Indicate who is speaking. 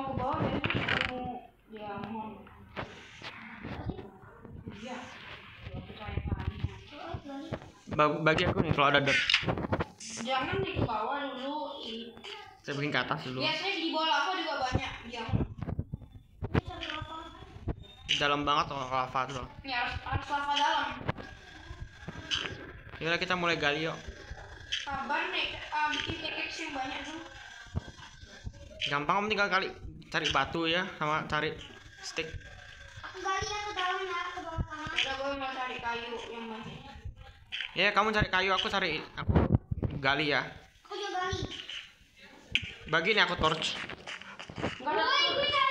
Speaker 1: mau ke bawah ya, mau diamond. Iya.
Speaker 2: Bagi aku nih kalau ada dirt.
Speaker 1: Jangan di ke bawah dulu.
Speaker 2: Saya bikin ke atas dulu.
Speaker 1: Biasanya di bawah lava juga banyak diamond.
Speaker 2: Dalam banget kalau lava tuh.
Speaker 1: Ini harus lava dalam.
Speaker 2: Yaudah kita mulai gali yuk.
Speaker 1: Kabar nih, bikin pickaxe yang banyak dulu.
Speaker 2: Gampang, kamu tinggal kali cari batu ya sama cari stick.
Speaker 3: Aku gali yang ke dalam ya, ke bawah sana.
Speaker 1: Udah gue mau cari kayu yang banyak.
Speaker 2: Ya kamu cari kayu, aku gali ya.
Speaker 3: Aku juga gali.
Speaker 2: Bagi nih aku torch.
Speaker 1: Enggak ada.